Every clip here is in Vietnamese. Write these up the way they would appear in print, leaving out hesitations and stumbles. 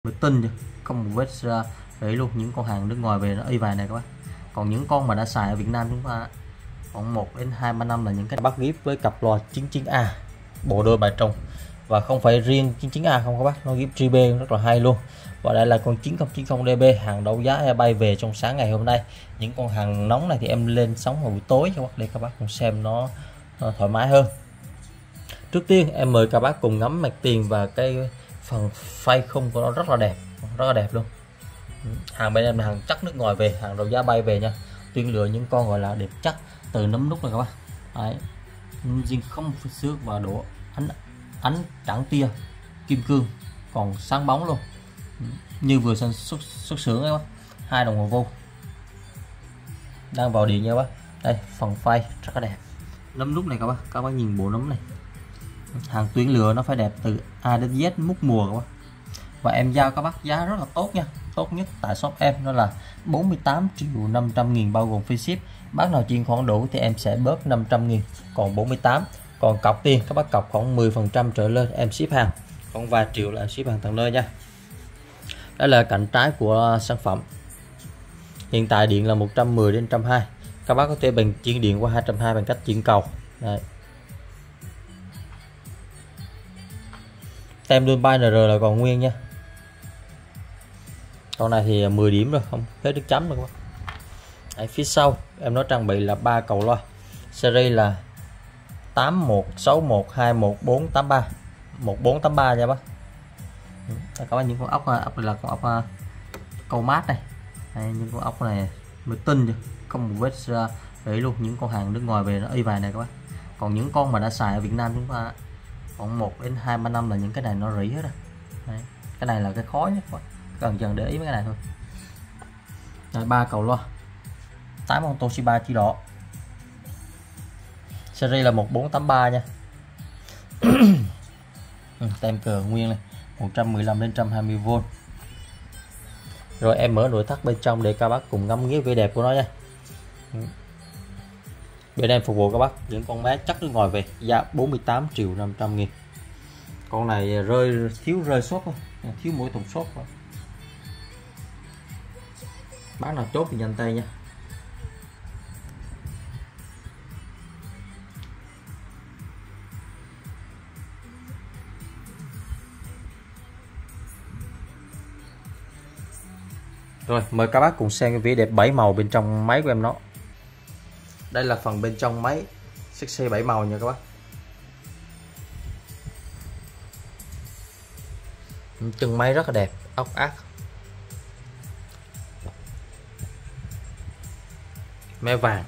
mới tinh không một vết rỉ luôn. Những con hàng nước ngoài về nó y vài này các bác. Còn những con mà đã xài ở Việt Nam chúng ta khoảng 1 đến 2 năm là những cái bắt ghép với cặp loa 99A bộ đôi bài trùng, và không phải riêng 99A không các bác, nó ghép GB rất là hay luôn. Và đây là con 9090DB hàng đấu giá em bay về trong sáng ngày hôm nay. Những con hàng nóng này thì em lên sóng vào buổi tối cho bác để các bác cùng xem nó thoải mái hơn. Trước tiên em mời các bác cùng ngắm mặt tiền và cái phần phay khung của nó rất là đẹp luôn. Hàng bên em là hàng chắc nước ngoài về, hàng đấu giá bay về nha. Tuyên lựa những con gọi là đẹp chắc từ nấm nút này các bác. Đấy, riêng không phải xước và độ ánh trắng tia kim cương còn sáng bóng luôn, như vừa xuất xưởng các bác. 2 đồng hồ vô đang vào điện nha bác. Đây phần phay rất là đẹp, nấm nút này các bác nhìn bộ nấm này, hàng tuyển lựa nó phải đẹp từ A đến Z mút mùa các bác. Và em giao các bác giá rất là tốt nha, tốt nhất tại shop em đó là 48.500.000 bao gồm phí ship. Bác nào chuyên khoản đủ thì em sẽ bớt 500.000 còn 48. Còn cọc tiền các bác cọc khoảng 10% trở lên em ship hàng, còn vài triệu là ship hàng tận nơi nha. Đó là cạnh trái của sản phẩm. Hiện tại điện là 110 đến 120. Các bác có thể bằng chuyển điện qua 220 bằng cách chuyển cầu. Đây. Tem đun bay NR là còn nguyên nha. Con này thì 10 điểm rồi, không hết nước chấm rồi các bác. Ở phía sau em nói trang bị là 3 cầu loa. Series là 81612143 1483 nha bác. Các bác những con ốc này là con ốc câu mát này. Đây, những con ốc này mới tinh không một vết rỉ luôn. Những con hàng nước ngoài về nó y vài này các bác. Còn những con mà đã xài ở Việt Nam chúng ta khoảng 1 đến 2 năm là những cái này nó rỉ hết rồi. Đấy. Cái này là cái khó nhất, cần dần để ý mấy cái này thôi. Đây, 3 cầu loa 8 con Toshiba chỉ đỏ, series là 1483 nha. Tem cờ nguyên này 115 đến 120V. Rồi em mở nội thất bên trong để các bác cùng ngắm nghía vẻ đẹp của nó nha. Bên em phục vụ các bác những con bé chắc nước ngoài về, giá 48.500.000. Con này thiếu rơi sốt thôi, thiếu mỗi thùng sốt thôi. Bác nào chốt thì nhanh tay nha. Rồi mời các bác cùng xem cái vẻ đẹp 7 màu bên trong máy của em nó. Đây là phần bên trong máy sexy 7 màu nha các bác. Chân máy rất là đẹp, ốc ác, me vàng.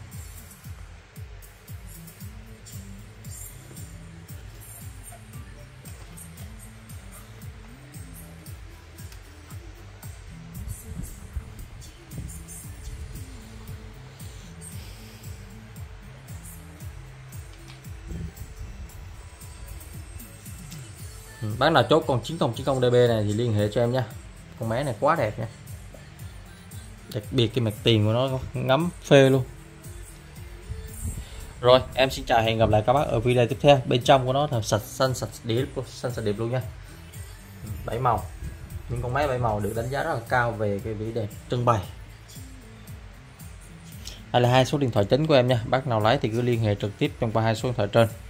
Bác nào chốt con 9090DB này thì liên hệ cho em nha. Con máy này quá đẹp nha, đặc biệt cái mặt tiền của nó ngắm phê luôn. Rồi em xin chào, hẹn gặp lại các bác ở video tiếp theo. Bên trong của nó là xanh sạch đẹp luôn nha. 7 màu, những con máy 7 màu được đánh giá rất là cao về cái vẻ đẹp trưng bày. Đây là 2 số điện thoại chính của em nha, bác nào lấy thì cứ liên hệ trực tiếp trong qua 2 số điện thoại trên.